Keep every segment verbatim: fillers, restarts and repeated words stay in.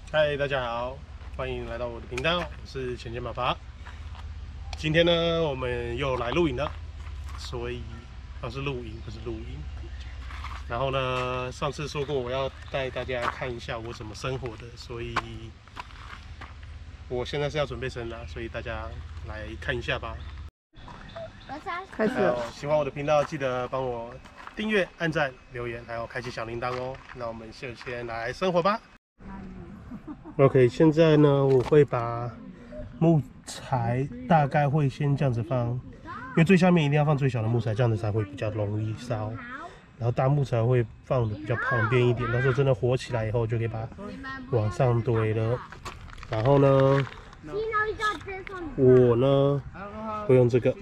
嗨，大家好，欢迎来到我的频道，我是浅见爸爸。今天呢，我们又来露营了，所以哦是露营，不是露营。然后呢，上次说过我要带大家看一下我怎么生活的，所以我现在是要准备生了，所以大家来看一下吧。 开始了。 喜欢我的频道，记得帮我订阅、按赞、留言，还有开启小铃铛哦。那我们就先来生活吧。OK， 现在呢，我会把木材大概会先这样子放，因为最下面一定要放最小的木材，这样子才会比较容易烧。然后大木材会放的比较旁边一点，到时候真的火起来以后，就可以把它往上堆了。然后呢，我呢会用这个，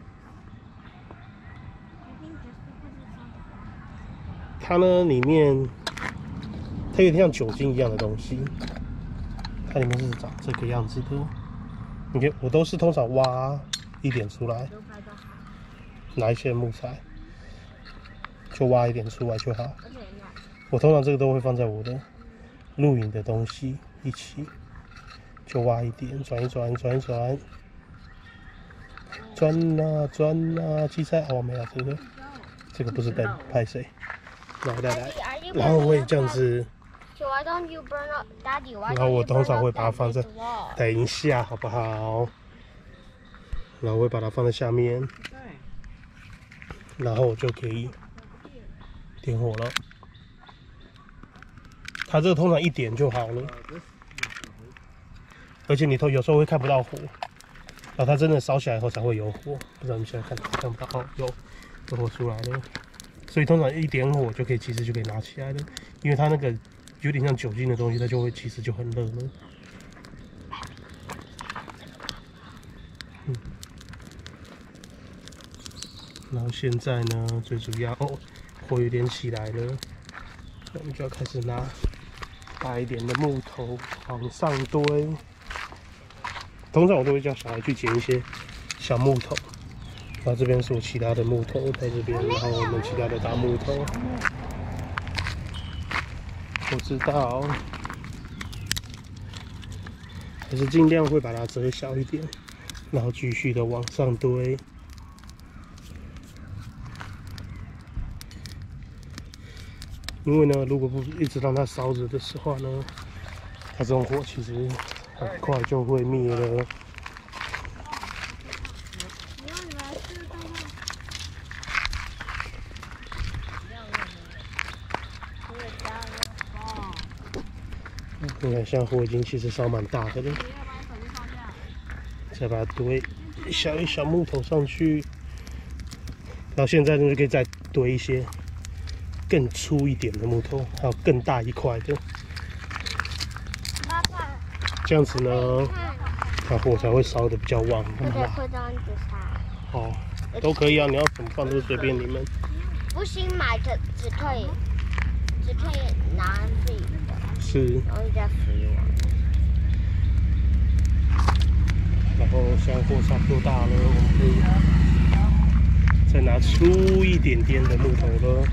它呢里面它有点像酒精一样的东西。它里面是长这个样子的，你看，我都是通常挖一点出来，拿一些木材，就挖一点出来就好。我通常这个都会放在我的露营的东西一起，就挖一点，转一转，转一转，转啊转啊，鸡菜哦没有这个，这个不是灯，拍谁？来来来，然后我也这样子。然后我通常会把它放在，等一下好不好？然后我会把它放在下面，然后我就可以点火了。它这个通常一点就好了，而且你头有时候会看不到火，然后它真的烧起来以后才会有火。不知道你现在看看不到？哦，有，有火出来了。所以通常一点火就可以，其实就可以拿起来了，因为它那个。有点像酒精的东西，它就会其实就很热了。嗯，然后现在呢，最主要哦，火有点起来了，那我们就要开始拿大一点的木头往上堆。通常我都会叫小孩去捡一些小木头，然后这边是我其他的木头在这边，然后我们其他的大木头。我知道，可是尽量会把它折小一点，然后继续的往上堆。因为呢，如果不一直让它烧着的时候呢，它这种火其实很快就会灭了。你看，现在火已经其实烧蛮大的了，再把它堆小一小木头上去，然后现在呢就可以再堆一些更粗一点的木头，还有更大一块的，这样子呢，它火才会烧的比较旺。 这个会这样子烧。 哦，都可以啊，你要怎么放都随便你们。 不新买的只可以，只可以拿自己的。 是。 然后再飞完。 然后现在火差不多大了，我们可以再拿粗一点点的木头了。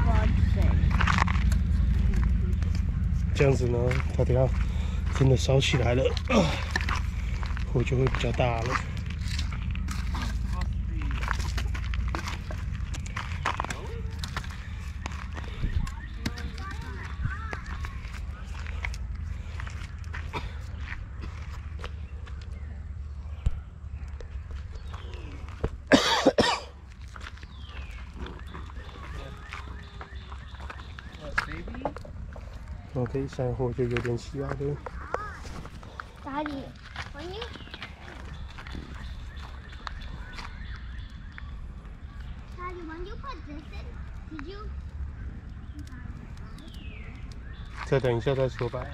这样子呢，它等下真的烧起来了，火就会比较大了。OK， 山火就有点起来了。 Daddy, when you Daddy, when you put this in, did you? 再等一下再说吧。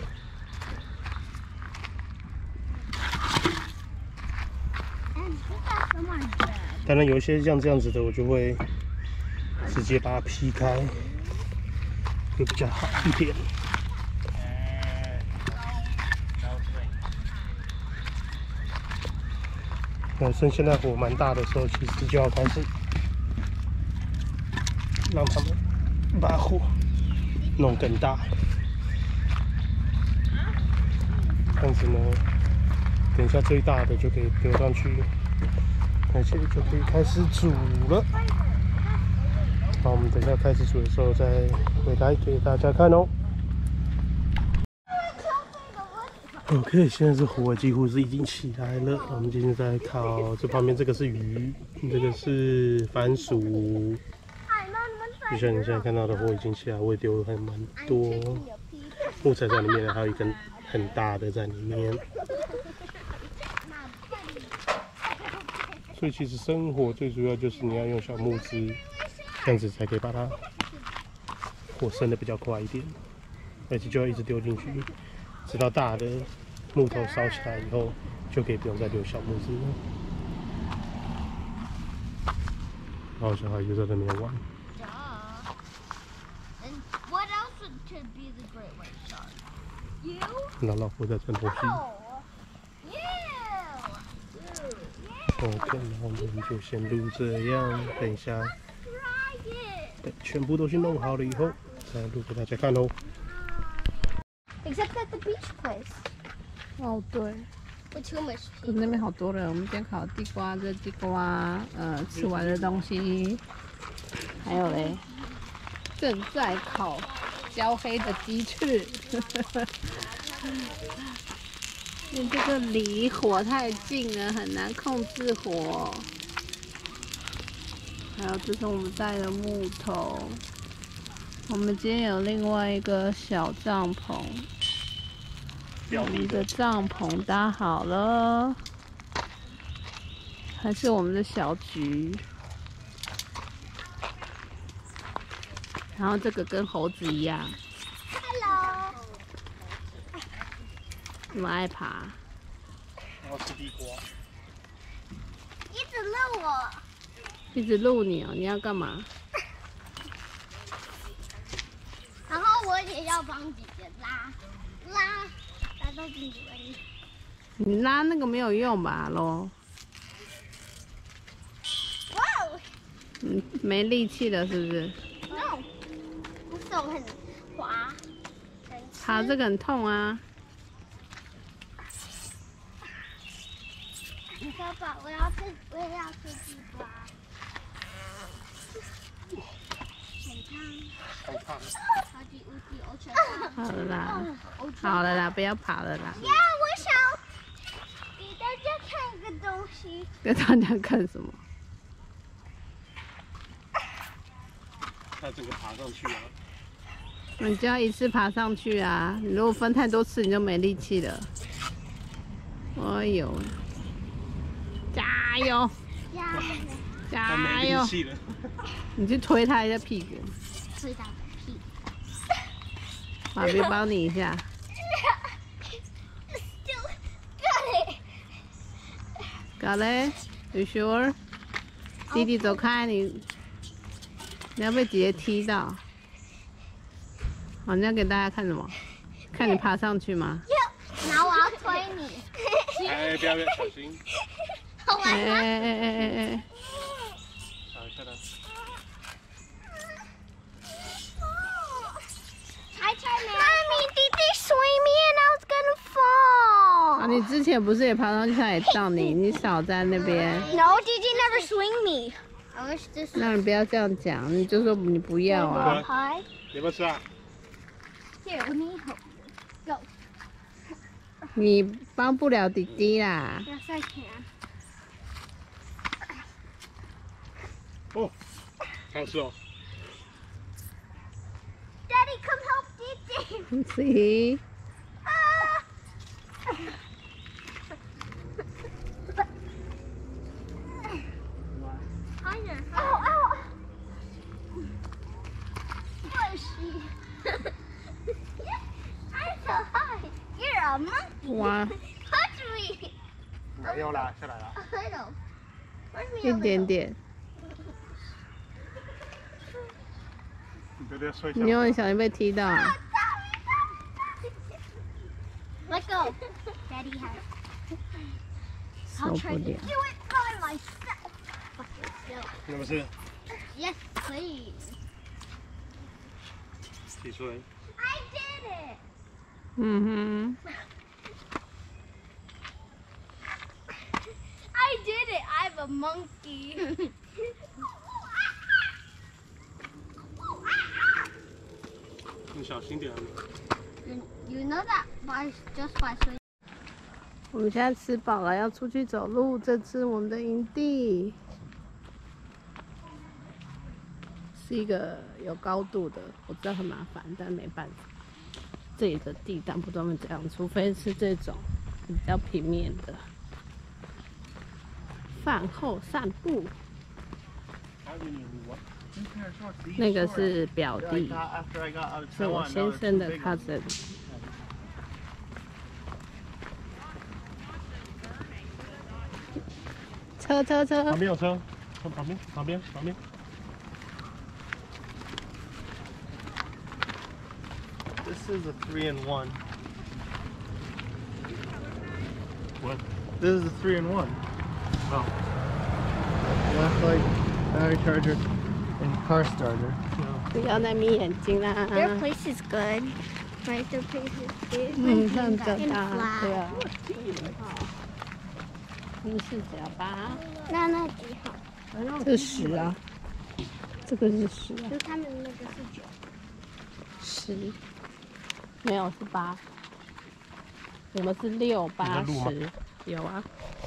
当然有一些像这样子的，我就会直接把它劈开，会比较好一点。那趁现在火蛮大的时候，其实就要开始让他们把火弄更大。 这样子呢，等一下最大的就可以丢上去，而且就可以开始煮了。好，我们等一下开始煮的时候再回来给大家看哦。OK， 现在是火几乎是已经起来了，我们今天在烤。这旁边这个是鱼，这个是番薯。就像你现在看到的火已经起来，我也丢了还蛮多木材在里面，还有一根很大的在里面。所以其实生火最主要就是你要用小木枝，这样子才可以把它火升的比较快一点，而且就要一直丢进去，直到大的木头烧起来以后，就可以不用再丢小木枝了。然后小孩就在那边玩。那老婆在穿东西。OK， 然后我们就先录这样，等一下，等全部都去弄好了以后，再录给大家看哦。 Except at the beach place. 哦，对。 With too much 可是那边好多人，我们今天烤地瓜、热地瓜，呃，吃完的东西，还有嘞，正在烤焦黑的鸡翅。因为这个离火太近了，很难控制火。还有，这是我们带的木头。我们今天有另外一个小帐篷。我们的帐篷搭好了，还是我们的小菊。然后这个跟猴子一样。 Hello。 那么爱爬。 我要吃地瓜。 一直录我。 一直录你哦，你要干嘛？ 然后我也要帮姐姐拉拉。 你拉那个没有用吧，咯？嗯，没力气了是不是 ？No， 我手很滑。 爬这个很痛啊。 你爸爸，我要吃，我也要吃地瓜。很烫。超级无敌欧全好了啦，好了啦，不要爬了啦。 呀，我想给大家看一个东西。 给大家看什么？ 它这个爬上去啊。 你就要一次爬上去啊！你如果分太多次，你就没力气了。哎呦，加油！加油！你去推他一下屁股。 推他屁。 爸比帮你一下。Got it? You sure? 弟弟走开，你你要被姐姐踢到。好，你要给大家看什么？看你爬上去吗？ 然后我要推你。 哎，不要不要，小心！ 哎哎哎哎哎哎！ 找一下它。 Mommy, did they swing me and I was gonna fall? 啊，你之前不是也爬上去，他也到你，你少在那边。 No, Gigi never swing me. I wish this. 那你不要这样讲，你就说你不要啊。 Hi. 你要不要吃啊？ Here, let me help you. Go. 你帮不了弟弟啦。 Yes, I can. 哦，好吃哦。 Daddy, come help Gigi. See? Higher. Ow, ow. Where is she? I'm so high. You're a monkey. 哇， Touch me. 没有啦，下来了。 A little. Where's me 一 a 点 little? 点。 你觉得要摔下？ 你有点小心被踢到。 Let go. Daddy has. 受 I'll 不 try to 了 do。it by myself. Okay, 是不是？ Yes, please. 提出来。 I did it. 嗯哼。 monkey. You 小心点。 You you know that by just by saying. 我们现在吃饱了，要出去走路。这是我们的营地，是一个有高度的，我知道很麻烦，但没办法。这里的地当不专门这样，除非是这种比较平面的。饭后散步。那个是表弟，是我先生的 cousin。车车车， 旁边有车，旁边旁边旁边。This is a three in one. What? This is a three in one. Oh. Flashlight, battery charger, and car starter. 不要再眯眼睛啦。 Their place is good. Right, their place is good. 嗯，看着 And 它， flat. 对啊。你是脚吧？ 那那几好？ 这十啊，这个是十啊， 就他们那个是九。 十，没有是八，我们是六八十，有啊。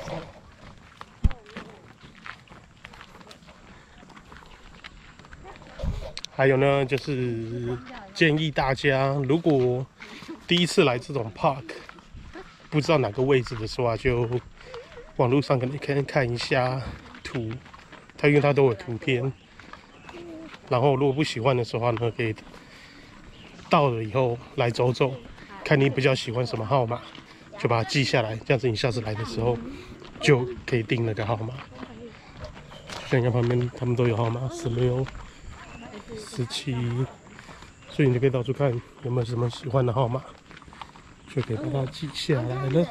还有呢，就是建议大家，如果第一次来这种 park， 不知道哪个位置的时候啊，就网络上可能可以看一下图，它因为它都有图片。然后如果不喜欢的时候呢，可以到了以后来走走，看你比较喜欢什么号码，就把它记下来，这样子你下次来的时候就可以订那个号码。像你看旁边他们都有号码，十六。十七，所以你就可以到处看有没有什么喜欢的号码，就可以把它记下来了。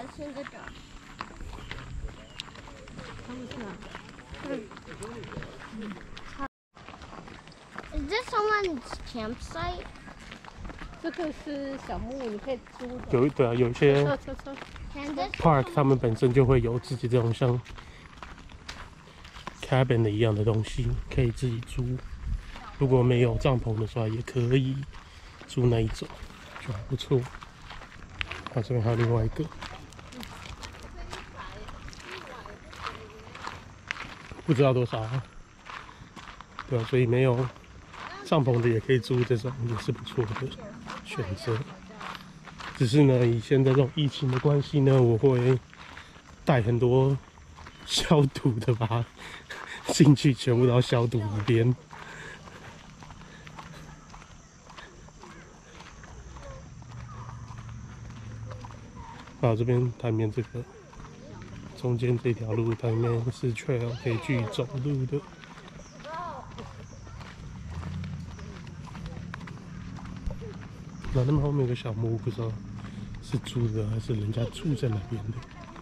Is this someone's campsite? 这个是小木屋，你可以租的。 有对啊，有一些车车车 Can this park 他们本身就会有自己这种像 cabin 的一样的东西，可以自己租。如果没有帐篷的话，也可以租那一种，就还不错。啊，这边还有另外一个，不知道多少啊？对啊，所以没有帐篷的也可以租这种，也是不错的选择。只是呢，以现在这种疫情的关系呢，我会带很多消毒的吧，进去全部都要消毒一遍。啊，这边它里面这个中间这条路，它里面是 trail 可以去走路的。那那么后面有个小木屋，不知道是租的还是人家住在那边的。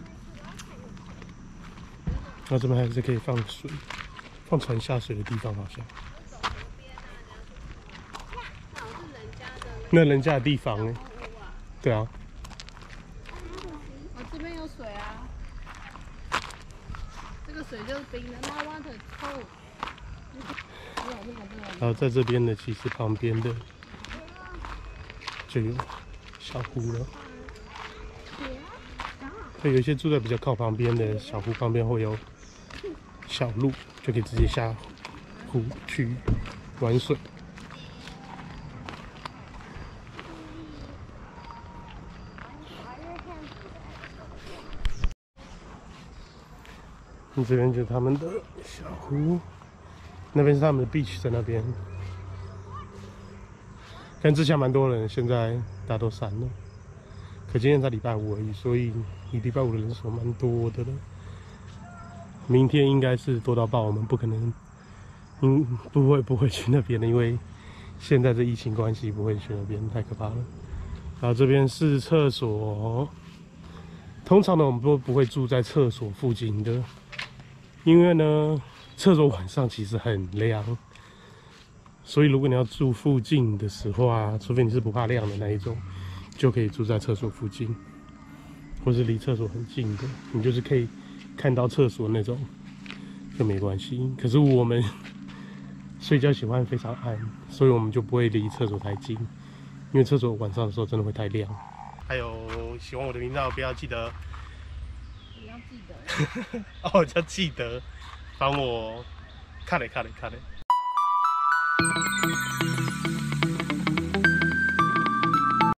那这边还是可以放水，放船下水的地方好像。那人家的地方呢？对啊。 这边有水啊，这个水就是冰的，那 water cold。 然后在这边呢，其实旁边的就有小湖了。对，有一些住在比较靠旁边的小湖旁边会有小路，就可以直接下湖去玩水。这边就是他们的小湖，那边是他们的 beach 在那边。但之前蛮多人，现在大家都散了。可今天才礼拜五而已，所以你礼拜五的人数蛮多的了。明天应该是多到爆，我们不可能，嗯，不会不会去那边的，因为现在这疫情关系不会去那边，太可怕了。然后这边是厕所，通常呢我们都不会住在厕所附近的。因为呢，厕所晚上其实很亮，所以如果你要住附近的时候啊，除非你是不怕亮的那一种，就可以住在厕所附近，或是离厕所很近的，你就是可以看到厕所那种就没关系。可是我们睡觉喜欢非常暗，所以我们就不会离厕所太近，因为厕所晚上的时候真的会太亮。还有喜欢我的频道，不要记得， 不要记得哦，要记得帮我看嘞看嘞看嘞。